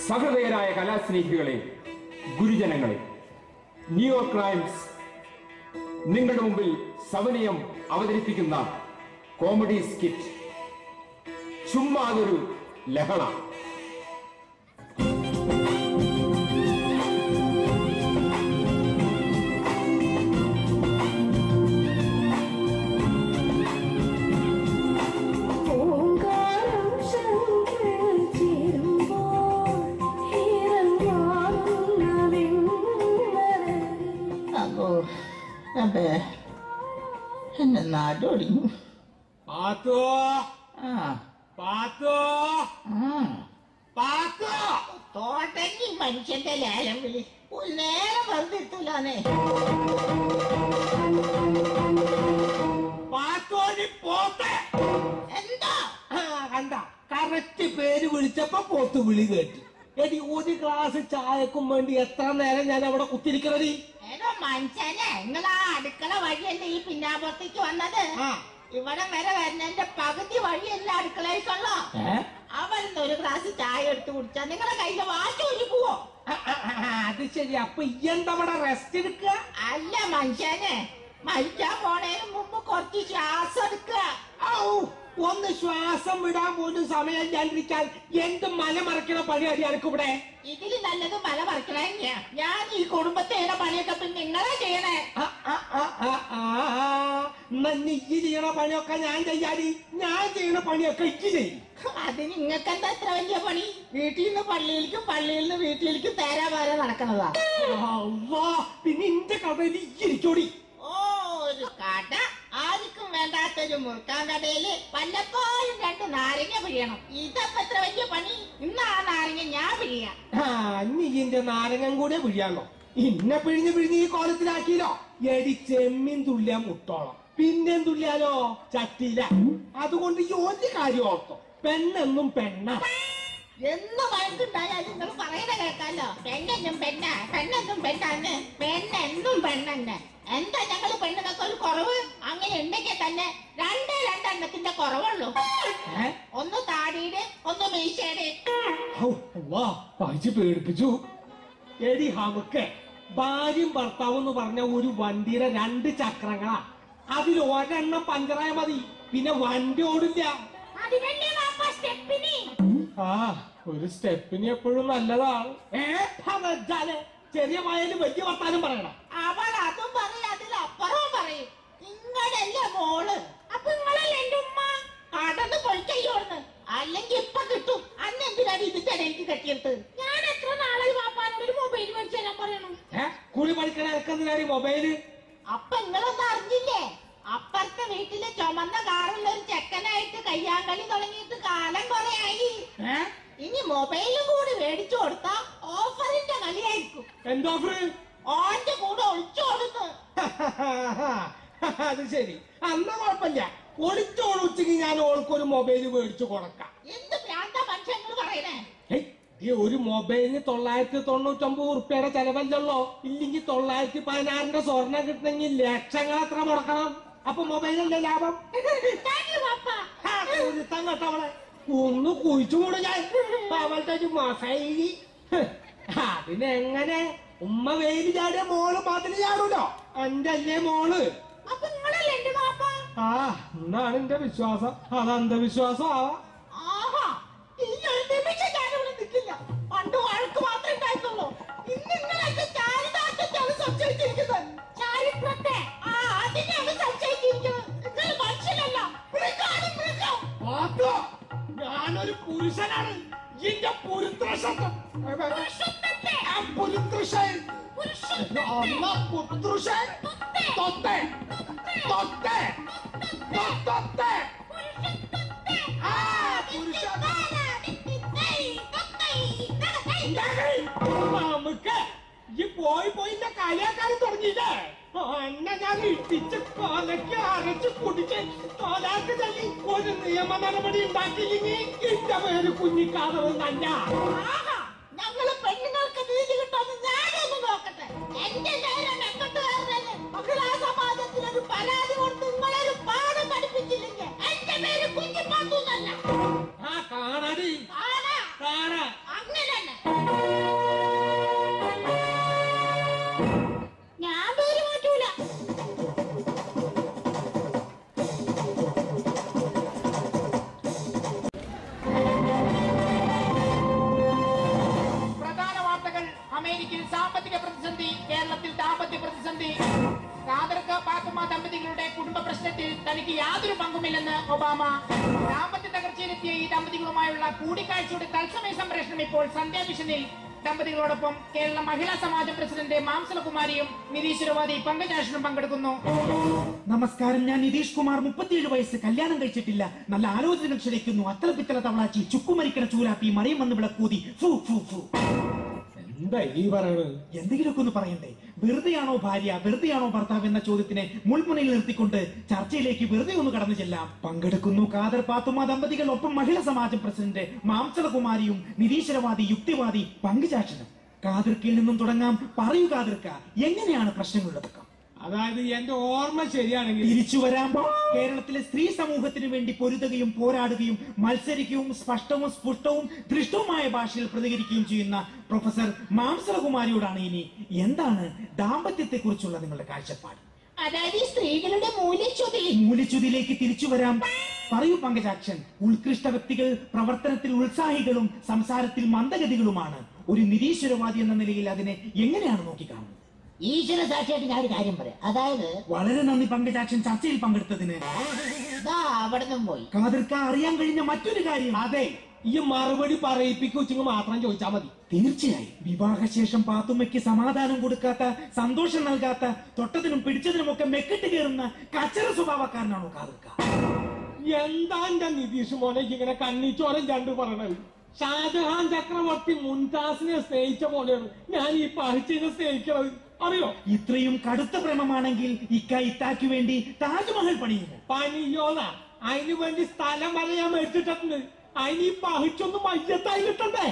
സഹൃദയരായ കലാസ്നേഹികളെ, ഗുരുജനങ്ങളെ, New York times നിങ്ങളുടെ മുമ്പിൽ സവനയം അവതരിപ്പിക്കുന്ന കോമഡി സ്കിറ്റ് ചുമ്മാതൊരു ലഹള. എന്നെ നാടോടിഞ്ഞു. തോട്ടങ്ങി മനുഷ്യന്റെ ലേലം വിളി ഒരു നേരം വെറുതെത്തൂലാന്നേ. എന്താ കണ്ട കറക്റ്റ് പേര് വിളിച്ചപ്പോ പോത്ത് വിളി കേട്ടു. എടി ഒരു ഗ്ലാസ് ചായക്കും വേണ്ടി എത്ര നേരം ഞാൻ അവിടെ കുത്തിരിക്കണടി. ഏതോ മനുഷ്യനെ നിങ്ങളാ അടുക്കള വഴിയല്ലേ ഈ പിന്നാമ്പുറത്തേക്ക് വന്നത്? ഇവിടെ വരെ വരുന്നതിന്റെ പകുതി വഴിയല്ല അടുക്കളയ്ക്കുള്ളോ. അവൻ ഒരു ഗ്ലാസ് ചായ എടുത്ത് കുടിച്ചാ നിങ്ങളെ കയ്യില് വാശി ഒരുക്കുവോ? അത് ശരി. അപ്പൊ ഇയെന്തവിടെ റെസ്റ്റ് എടുക്കുക? അല്ല മനുഷ്യനെ, മരിക്കാൻ പോണേന് മുമ്പ് കുറച്ച് ശ്വാസം എടുക്കുക. ഒന്ന് ശ്വാസം വിടാൻ പോലും സമയം ഇല്ലാണ്ടിരിക്കാൻ എന്ത് മല മറക്കണ പണിയാടി എനിക്കിവിടെ. ഇതില് നല്ലത് മല മറക്കണ. ഞാൻ ഈ കുടുംബത്തേടെ പണിയൊക്കെ പിന്നെ നിങ്ങളാ ചെയ്യണേ. നീ ചെയ്യണ പണിയൊക്കെ ഞാൻ ചെയ്യാടി. ഞാൻ ചെയ്യണ പണിയൊക്കെ ഇക്ക് ചെയ്യും. അത് നിങ്ങൾക്ക് എന്താ എത്ര വലിയ പണി? വീട്ടിൽ നിന്ന് പള്ളിയിലേക്കും പള്ളിയിൽ നിന്ന് വീട്ടിലേക്കും തേരാ പാര നടക്കണതാ. പിന്നെ ഇന്റെ കടയിൽ ഇരിക്കോടി. ഒരു കട ആർക്കും വേണ്ടാത്തൊരു മുറുക്കാൻ കടയില് വല്ലപ്പോഴും 2 നാരങ്ങ പിഴിയണം. ഇതപ്പോ എത്ര വലിയ പണി? ഇന്ന് ആ നാരങ്ങ ഞാൻ പിഴിയാം. നീ ഇന്റെ നാരങ്ങം കൂടെ പിഴിയാണോ? ഇന്നെ പിഴിഞ്ഞ് പിഴിഞ്ഞ് ഈ കോലത്തിലാക്കിയല്ലോ. എടി ചെമ്മീൻ തുള്ളിയാ മുട്ടോളം, പിന്നെ തുള്ളിയാലോ ചട്ടിയില. അതുകൊണ്ട് ഈ ഒരു കാര്യം ഓർത്തോ, പെണ്ണെന്നും പെണ്ണ. എന്ന് വഴക്കുണ്ടായാലും നിങ്ങൾ പറയുന്ന കേൾക്കാലോ. പെണ്ണെന്നും പെണ്ണ, പെണ്ണെന്നും പെണ്ണാന്ന്. പെണ്ണെന്നും പെണ്ണെന്നെ. എന്താ ഞങ്ങള് പെണ്ണുങ്ങൾക്ക് ഒരു കുറവ്? അങ്ങനെ ഉണ്ടെങ്കിൽ തന്നെ 2 കുറവുള്ളൂ. ഒന്ന് താടിയുടെ, ഒന്ന് മീശയുടെ. പേടിപ്പിച്ചു. എടി നമുക്ക് ഭാര്യയും ഭർത്താവും എന്ന് പറഞ്ഞ ഒരു വണ്ടിയുടെ 2 ചക്രങ്ങളാ. അതിൽ ഒരെണ്ണം പഞ്ചറായ മതി, പിന്നെ വണ്ടി ഓടില്ല. ഒരു സ്റ്റെപ്പിന് എപ്പോഴും നല്ലതാണ്. ചെറിയ വായാലും വലിയ വർത്താനം പറയണം. അവൾ അതും പറയും, അതിലപ്പുറവും പറയും. നിങ്ങളല്ലേ മോള്, അപ്പൊ നിങ്ങളല്ലേ എന്റെ ഉമ്മ. കടന്ന് പൊളിക്കയ്യോന്ന്, അല്ലെങ്കിൽ ഇപ്പൊ കിട്ടും. അന്ന് എന്തിനാണ് ഇതിന്റെ ഇടയിലേക്ക് കെട്ടിയെടുത്ത്? ഞാൻ എത്ര നാളെ വാപ്പാനോട് ഒരു മൊബൈൽ മേടിച്ചു തരാൻ പറയണം. കുളി പഠിക്കണ ഇറക്കുന്നതിനാണ് മൊബൈല്. അപ്പൊ നിങ്ങളൊന്നും അറിഞ്ഞില്ലേ? അപ്പുറത്തെ വീട്ടിലെ ചുമന്ന കാറുള്ള ഒരു ചെക്കനായിട്ട് കയ്യാങ്കളി തുടങ്ങിയിട്ട് കാലം കുറെ ആയി. ഇനി മൊബൈലും കൂടി മേടിച്ചു കൊടുത്താ ഓഫറിന്റെ കളിയായിരിക്കും. എന്തോഫർ? ഓന്റെ കൂടെ ഒളിച്ചോടുന്നു. അത് ശരി, അന്ന് കുഴപ്പമില്ല. ഒളിച്ചോടുച്ചെങ്കിൽ ഞാൻ ഓൾക്കൊരു മൊബൈല് മേടിച്ചു കൊടുക്കാം. എന്ത് ഭ്രാന്താ മനുഷ്യങ്ങൾ പറയണേ? ഈ ഒരു മൊബൈലിന് 999 ഉറുപ്പ്യയുടെ ചെലവല്ലല്ലോ. ഇല്ലെങ്കിൽ 916 സ്വർണ്ണം കിട്ടണമെങ്കിൽ ലക്ഷങ്ങൾ എത്ര മുടക്കണം. അപ്പൊ മൊബൈലല്ലേ ലാഭം. തങ്ങട്ടവളെ ഒന്ന് കുഴിച്ചുകൂടെ ഞാൻ അവളുടെ ഒരു മൊബൈലി. അതിനെങ്ങനെ ഉമ്മ വെയിൽ ചാടിയ മോള് മതില് ചാടൂലോ. എന്റെ അല്ലേ മോള്. എന്നാണ് എന്റെ വിശ്വാസം. അത് അന്ധവിശ്വാസം ആവാം. പണ്ട് വഴക്ക് മാത്രമേ ഉണ്ടായിട്ടുള്ളൂ. ഇന്നിങ്ങളൊക്കെ ചാരിതാർത്ഥത്തെയാണ് സംശയിച്ചിരിക്കുന്നത്. ചാരിത്രത്തെ അതിനെയാണ് സംശയിച്ചിരിക്കുന്നത്. നിങ്ങൾ മനുഷ്യനല്ല, മൃഗാണ് മൃഗം. ഞാനൊരു പുരുഷനാണ്. എന്റെ പുരുത്രശത്വം നമുക്ക് ഈ പോയി കളിയാക്കാനും തുടങ്ങിയില്ലേ? എന്നെ ഞാൻ ഇട്ടിച്ച് കൊലക്ക് അരച്ച് കുടിച്ച് തോലാക്ക് തല്ലി ഒരു നിയമ നടപടി ഉണ്ടാക്കിയില്ലെങ്കിൽ എന്റെ പേര് കുഞ്ഞിക്കാതവ് തന്നെ. ഞങ്ങള് പെണ്ണുങ്ങൾക്ക് നീതി കിട്ടുമെന്ന് ഞാനൊന്ന് നോക്കട്ടെ. എന്റെ മഹിളാ സമാജത്തിനൊരു പരാതി കൊടുത്ത് നിങ്ങളൊരു പാഠം പഠിപ്പിച്ചില്ലെങ്കിൽ എന്റെ പേര് കുഞ്ഞിപ്പാത്തൂന്നല്ല. കാണാടി അങ്ങനെ തന്നെ. ഫാത്തിമ ദമ്പതികളുടെ കുടുംബ പ്രശ്നത്തിൽ തനിക്ക് യാതൊരു പങ്കുമില്ലെന്ന് ഒബാമ. ദാമ്പത്യ തകർച്ചയിലെത്തിയ ഈ ദമ്പതികളുമായുള്ള കൂടിക്കാഴ്ചയുടെ തത്സമയ സംപ്രേഷണം ഇപ്പോൾ സന്ധ്യ വിഷനിൽ. ദമ്പതികളോടൊപ്പം കേരള മഹിളാ സമാജം പ്രസിഡന്റ് മാംസലകുമാരിയും നിരീശ്വരവാദി പങ്കജാഷനും പങ്കെടുക്കുന്നു. നമസ്കാരം, ഞാൻ നിതീഷ് കുമാർ, 37 വയസ്സ്, കല്യാണം കഴിച്ചിട്ടില്ല. നല്ല ആലോചനകൾ ക്ഷണിക്കുന്നു. അത്തല പിത്തല തവളാച്ചി, ചുക്കുമരിക്കണ ചൂലാപ്പി, മറിയം വന്ന് വിളക്കൂതി. ഫു ഫു ഫു. എന്താ ഈ പറയണത്? എന്തെങ്കിലുമൊക്കെ ഒന്ന് പറയണ്ടേ? വെറുതെയാണോ ഭാര്യ, വെറുതെയാണോ ഭർത്താവ് എന്ന ചോദ്യത്തിനെ മുൾമുനയിൽ നിർത്തിക്കൊണ്ട് ചർച്ചയിലേക്ക് വെറുതെ ഒന്ന് കടന്നു ചെല്ലാം. പങ്കെടുക്കുന്നു ഖാദർ പാത്തുമ ദമ്പതികൾ, ഒപ്പം മഹിളാ സമാജം പ്രസിഡന്റ് മാംസലകുമാരിയും നിരീശ്വരവാദി യുക്തിവാദി പങ്കജാക്ഷനും. ഖാദർക്കിൽ നിന്നും തുടങ്ങാം. പറയൂ ഖാദർക്ക, എങ്ങനെയാണ് പ്രശ്നങ്ങളുള്ളതൊക്കെ? അതായത് എന്റെ ഓർമ്മ ശരിയാണെങ്കിൽ തിരിച്ചു വരാം. കേരളത്തിലെ സ്ത്രീ സമൂഹത്തിന് വേണ്ടി പൊരുതുകയും പോരാടുകയും മത്സരിക്കുകയും സ്പഷ്ടവും സ്പുഷ്ടവും ദൃഷ്ടവുമായ ഭാഷയിൽ പ്രതികരിക്കുകയും ചെയ്യുന്ന പ്രൊഫസർ മാംസലകുമാരിയോടാണ് ഇനി എന്താണ് ദാമ്പത്യത്തെ കുറിച്ചുള്ള നിങ്ങളുടെ കാഴ്ചപ്പാട്? അതായത് ഈ സ്ത്രീകളുടെ മൂല്യച്യുതിയിലേക്ക് തിരിച്ചു വരാം. പറയൂ പങ്കജാക്ഷൻ. ഉത്കൃഷ്ട വ്യക്തികൾ പ്രവർത്തനത്തിൽ ഉത്സാഹികളും സംസാരത്തിൽ മന്ദഗതികളുമാണ്. ഒരു നിരീശ്വരവാദി എന്ന നിലയിൽ അതിനെ എങ്ങനെയാണ് നോക്കിക്കാണുന്നത്? ഈശ്വര സാക്ഷിയായിട്ട് ഞാൻ ഒരു കാര്യം പറയാം. അതായത് വളരെ നന്ദി പങ്കജാക്ഷൻ, ചർച്ചയിൽ പങ്കെടുത്തതിന്. അവിടെ നിന്നും പോയി ഖാദർക്ക, അറിയാൻ കഴിഞ്ഞ മറ്റൊരു കാര്യം. അതെ, ഈ മറുപടി പറയിപ്പിക്കുവെച്ചെങ്കിൽ മാത്രം ചോദിച്ചാൽ മതി. തീർച്ചയായും വിവാഹശേഷം പാത്തുമ്മയ്ക്ക് സമാധാനം കൊടുക്കാത്ത, സന്തോഷം നൽകാത്ത, തൊട്ടതിനും പിടിച്ചതിനുമൊക്കെ മെക്കിട്ട് കയറുന്ന കച്ചറ സ്വഭാവക്കാരനാണോ ഖാദർക്ക? എന്താ എന്റെ നിതീഷ് മോനെ ഇങ്ങനെ കണ്ണിച്ചോരം കണ്ടു പറയണത്? ഷാജഹാൻ ചക്രവർത്തി മുംതാസിനെ സ്നേഹിച്ച പോലെയാണ് ഞാൻ ഈ പഹിച്ചിനെ സ്നേഹിക്കുന്നത്, അറിയോ? ഇത്രയും കടുത്ത പ്രേമമാണെങ്കിൽ ഇത്താക്ക് വേണ്ടി താജ്മഹൽ പണിയുമോ? പണിയോല അതിനു വേണ്ടി സ്ഥലം വരെ ഞാൻ മേടിച്ചിട്ടുണ്ട്. അതിന് ഈ പഹിച്ചൊന്നും മയ്യത്തായി കിട്ടണ്ടേ?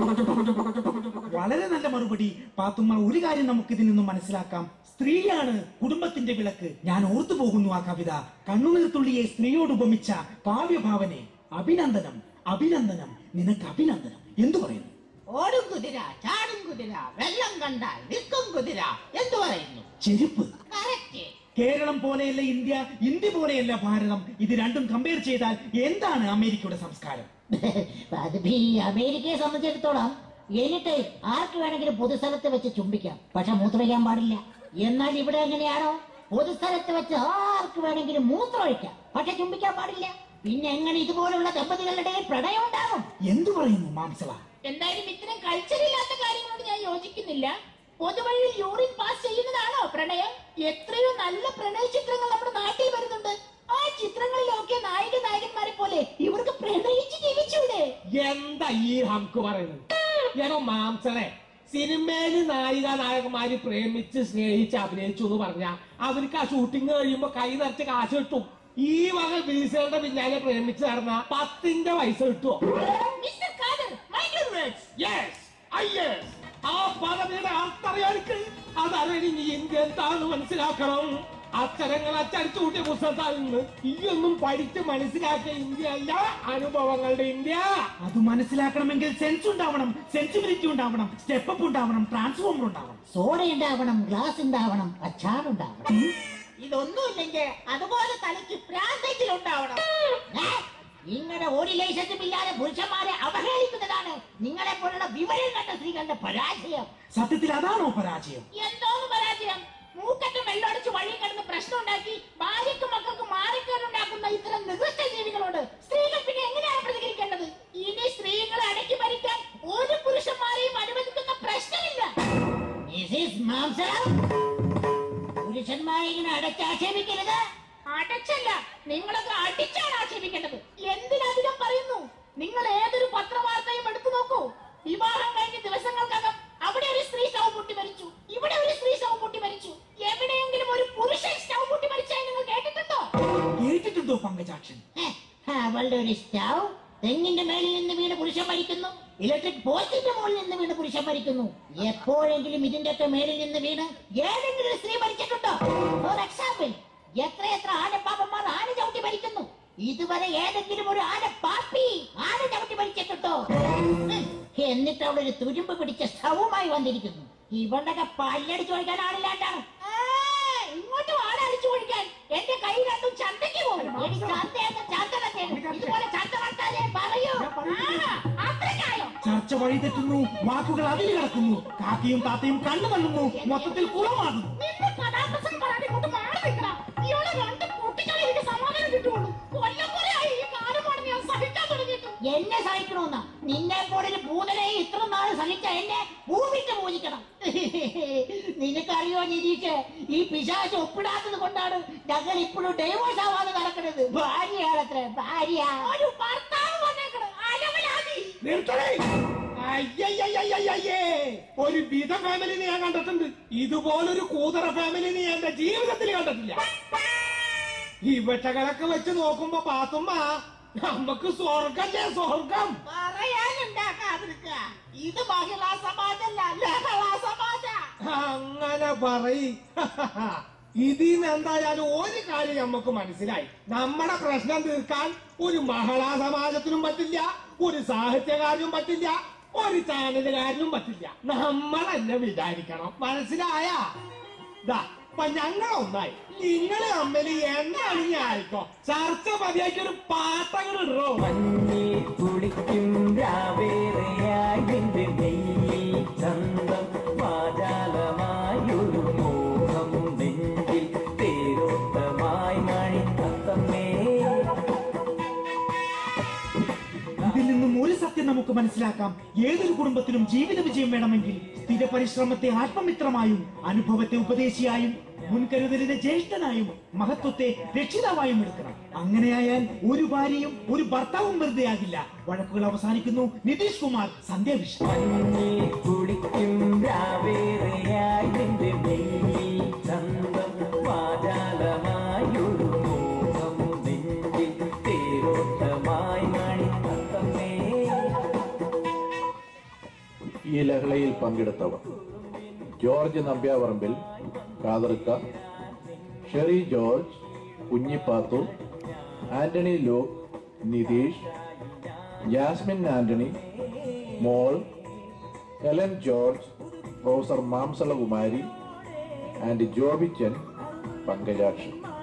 വളരെ നല്ല മറുപടി പാത്തുമ്മ. ഒരു കാര്യം നമുക്ക് ഇതിൽ നിന്നും മനസ്സിലാക്കാം. സ്ത്രീയാണ് കുടുംബത്തിന്റെ വിളക്ക്. ഞാൻ ഓർത്തു പോകുന്നു ആ കവിത. കണ്ണുനീർത്തുള്ളിയെ സ്ത്രീയോട് ഉപമിച്ച കാവ്യഭാവനെ. അഭിനന്ദനം, അഭിനന്ദനം, നിനക്ക് അഭിനന്ദനം. എന്തു പറയുന്നു? ഓടും കുതിര, ചാടും കുതിര, വെള്ളം കണ്ടാൽ നിൽക്കും കുതിര, എന്തു പറയുന്നു? ചെരുപ്പ്. കറക്റ്റ്. കേരളം പോലെയല്ല ഇന്ത്യ, ഇന്ത്യ പോലെയല്ല ഭാരതം. ഇത് രണ്ടും കമ്പയർ ചെയ്താൽ എന്താണ് അമേരിക്കയുടെ സംസ്കാരം? അതിപ്പോ ഈ അമേരിക്കയെ സംബന്ധിച്ചിടത്തോളം എനിട്ട് ആർക്ക് വേണമെങ്കിലും പൊതുസ്ഥലത്ത് വെച്ച് ചുംബിക്കാം, പക്ഷെ മൂത്രമൊഴിക്കാൻ പാടില്ല. എന്നാൽ ഇവിടെ എങ്ങനെയാണോ? പൊതുസ്ഥലത്ത് വെച്ച് ആർക്ക് വേണമെങ്കിലും മൂത്രമൊഴിക്കാം, പക്ഷെ ചുംബിക്കാൻ പാടില്ല. പിന്നെ എങ്ങനെ ഇതുപോലുള്ള ദമ്പതികളുടെ പ്രണയം ഉണ്ടാകും? എന്തു പറയുന്നു മാംസള? എന്തായാലും ഇത്തരം കൾച്ചറില്ലാത്ത കാര്യങ്ങളോട് ഞാൻ യോജിക്കുന്നില്ല. പൊതുവഴിയിൽ യൂറിൻ പാസ് ചെയ്യുന്നതാണോ പ്രണയം? എത്രയോ നല്ല പ്രണയ ചിത്രങ്ങൾ നമ്മുടെ നാട്ടിൽ വരുന്നുണ്ട്. ആ ചിത്രങ്ങളിലൊക്കെ നായിക നായകന്മാരെ പോലെ ഇവർക്ക് പ്രണയിച്ച് ജീവിച്ചൂടെ? എന്താ ഈ ഹംക്ക് പറയുന്നത്? ഏതോ മാംസനെ സിനിമയില് നായിക നായകന്മാര് പ്രേമിച്ച് സ്നേഹിച്ച് അഭിനയിച്ചു എന്ന് പറഞ്ഞാ അവർക്ക് ആ ഷൂട്ടിംഗ് കഴിയുമ്പോ കൈ നിറച്ച് കാശ് കിട്ടും. ഈ വക വീസകളുടെ പിന്നാലെ പ്രേമിച്ച് നടന്ന 10ന്റെ പൈസ കിട്ടുമോ? Mister Khader, mind words. ആ പദവിയുടെ അർത്ഥറിയാൾക്ക് അതറിയാൻ നീ ഇന്ത്യ എന്താന്ന് മനസ്സിലാക്കണം. അക്ഷരങ്ങൾ അച്ചടിച്ചു കൂട്ടിയ പുസ്തകത്തിൽ നിന്ന് ഈയൊന്നും പഠിച്ച് മനസ്സിലാക്കിയ ഇന്ത്യ അല്ല അനുഭവങ്ങളുടെ ഇന്ത്യ. അത് മനസ്സിലാക്കണമെങ്കിൽ സെൻസ് ഉണ്ടാവണം, സെൻസിബിലിറ്റി ഉണ്ടാവണം, സ്റ്റെപ്പ് ഉണ്ടാവണം, ട്രാൻസ്ഫോമർ ഉണ്ടാവണം, സോഡ ഉണ്ടാവണം, ഗ്ലാസ് ഉണ്ടാവണം, അച്ചാറുണ്ടാവണം. ഇതൊന്നുമില്ലെങ്കിൽ അതുപോലെ തലയ്ക്ക് പ്രാന്തെങ്കിലും ഉണ്ടാവണം. ഇങ്ങനെ ഒരു ലൈസൻസും ഇല്ലാതെ പുരുഷന്മാരെ അവഹേളിക്കുന്നതാണ് നിങ്ങളെ പോലുള്ള വിവരം കണ്ട സ്ത്രീകളുടെ പരാജയം. സത്യത്തിൽ അതാണോ പരാജയം? എന്തോന്ന് പരാജയം? മൂക്കറ്റം വെള്ളമടിച്ച് വഴി കിടന്ന് പ്രശ്നം ഉണ്ടാക്കി ഭാര്യക്കും മക്കൾക്കും മാറിക്കേടുണ്ടാക്കുന്ന ഇത്തരം നികൃഷ്ട ജീവികളോട് സ്ത്രീകൾ പിന്നെ എങ്ങനെയാണ് പ്രതികരിക്കേണ്ടത്? ഇനി സ്ത്രീകളെ അടക്കി ഭരിക്കാൻ ഒരു പുരുഷന്മാരെയും അനുവദിക്കുന്ന പ്രശ്നമില്ല. പുരുഷന്മാരെ ഇങ്ങനെ അടച്ചാക്ഷേപിക്കരുത്. അടച്ചല്ല, നിങ്ങളൊക്കെ അടിച്ചാണ് ആക്ഷേപിക്കേണ്ടത്. എന്തിനധികം പറയുന്നു? നിങ്ങൾ ഏതൊരു പത്രവാർത്തയും എടുത്തു നോക്കൂ. വിവാഹം കഴിഞ്ഞ ദിവസങ്ങൾക്കകം അവിടെ ഒരു സ്ത്രീ സ്റ്റൗ പൊട്ടി മരിച്ചു, ഇവിടെ ഒരു സ്ത്രീ സ്റ്റൗ പൊട്ടി മരിച്ചു. എവിടെയെങ്കിലും ഒരു പുരുഷൻ സ്റ്റൗ പൊട്ടി മരിച്ചായി നിങ്ങൾ കേട്ടിട്ടുണ്ടോ? കേട്ടിട്ടുണ്ടോ പങ്കജാക്ഷൻ? അവളുടെ ഒരു സ്റ്റൗ തെങ്ങിന്റെ മേളിൽ നിന്ന് വീണ് പുരുഷൻ മരിക്കുന്നു, ഇലക്ട്രിക് പോസ്റ്റിന്റെ മുകളിൽ നിന്ന് വീണ് പുരുഷൻ മരിക്കുന്നു. എപ്പോഴെങ്കിലും ഇതിന്റെ ഒക്കെ മേളിൽ നിന്ന് വീണ് ഏതെങ്കിലും ഒരു സ്ത്രീ മരിച്ചിട്ടുണ്ടോ? ഫോർ എക്സാമ്പിൾ, എത്രയെത്ര ആനപ്പാപ്പന്മാർ ആന ചവിട്ടി മരിക്കുന്നു. ഇതുവരെ ഏതെങ്കിലും ഒരു ആന പാപ്പി ആന ചവിട്ടി മരിച്ചിട്ടുണ്ടോ? എന്നിട്ട് അവിടെ ഒരു തുരുമ്പ് പിടിച്ച സ്റ്റൗവുമായി വന്നിരിക്കുന്നു. ഇവളുടെ പല്ലടിച്ചു ഒഴിക്കാൻ ആളില്ലാണ്ടാണ്. ഇങ്ങോട്ട് വാട അടിച്ചു ഒഴിക്കാൻ എന്റെ കൈ രണ്ടും ചന്തയ്ക്ക് പോകും. ഇതുപോലെ ചന്ത നടത്താനേ പറയൂ. അത്രയ്ക്കായോ? ചർച്ച വഴി തെറ്റുന്നു, വാക്കുകൾ അതിൽ കിടക്കുന്നു, കാക്കയും താത്തയും കണ്ണു തള്ളുന്നു, മൊത്തത്തിൽ കുളമാകുന്നു. നിന്റെ കഥാപ്രസംഗം പറയാൻ ഇങ്ങോട്ട് മാറി നിൽക്കണം. നിന്നെ പോലൊരു ഭൂതനെ ഇത്ര നാൾ സഹിച്ച എന്നെ ഭൂമിക്ക് പൂജിക്കണം. നിനക്കറിയോ നിരീക്ഷ, ഈ പിശാച് ഒപ്പിടാത്തത് കൊണ്ടാണ് ഞങ്ങൾ ഇപ്പോഴും ഡൈവോഴ്സ് ആവാതെ നടക്കുന്നത്. ഭാര്യയാണത്ര ഭാര്യ, ഒരു ഭർത്താവ് വന്നേക്കണം. അലവലാതി. ഒരു വിധ ഫാമിലിനെ ഞാൻ കണ്ടിട്ടുണ്ട്, ഇതുപോലൊരു കൂതറ ഫാമിലിനെ എന്റെ ജീവിതത്തിൽ കണ്ടിട്ടില്ല. ഇവറ്റകളൊക്കെ വെച്ച് നോക്കുമ്പോ പാത്തുമ്മ, നമുക്ക് സ്വർഗല്ലേ സ്വർഗം. പറയാനുണ്ടാക്കാതിരിക്ക, ഇത് മഹിളാ സമാജല്ല, ലഹളാ സമാജ. അങ്ങനെ പറയ്. ഇതിന്ന് എന്തായാലും ഒരു കാര്യം നമുക്ക് മനസ്സിലായി, നമ്മുടെ പ്രശ്നം തീർക്കാൻ ഒരു മഹിളാ സമാജത്തിനും പറ്റില്ല, ഒരു സാഹിത്യകാരനും പറ്റില്ല, ഒരു ചാനലുകാരനും പറ്റില്ല. നമ്മൾ തന്നെ വിചാരിക്കണം. മനസ്സിലായ? അപ്പൊ ഞങ്ങളൊന്നായി, നിങ്ങള് തമ്മിൽ എന്താണ് ഞാനിക്കോ ചർച്ച മതിയാക്കി ഒരു പാട്ടങ്ങളിടോ. കുളിക്കും ചന്തം പാചാലമായൊരു മോഹം നെഞ്ചിൽ തേരോട്ടമായി മണി തത്തമ്മേ. ഇതിൽ നിന്നും ഒരു സത്യം നമുക്ക് മനസ്സിലാക്കാം. ഏതൊരു കുടുംബത്തിനും ജീവിത വിജയം വേണമെങ്കിൽ സ്ഥിര പരിശ്രമത്തെ ആത്മമിത്രമായും അനുഭവത്തെ ഉപദേശിയായും മുൻകരുതലിനെ ജ്യേഷ്ഠനായും മഹത്വത്തെ രക്ഷിതാവായും എടുക്കണം. അങ്ങനെയായാൽ ഒരു ഭാര്യയും ഒരു ഭർത്താവും വെറുതെ ആകില്ല. വഴക്കുകൾ അവസാനിക്കുന്നു. നിതീഷ് കുമാർ, സന്ധ്യാവിഷൻ. കുളിക്കും ചന്തം പാചാലമായൊരു മോഹം നെഞ്ചിൽ തേരോട്ടമായി മണി തത്തമ്മേ. ഈ ലഹളയിൽ പങ്കെടുത്തവർ: ജോർജ് നമ്പ്യാപറമ്പിൽ, കാതർക്ക, Sherry George, Kunjipathu, Antony Luke, Nitish, Jasmine Antony, മോൾ, ഹെലൻ ജോർജ്, പ്രൊഫസർ മാംസളകുമാരി ആൻഡ് ജോബിച്ചൻ, പങ്കജാക്ഷി.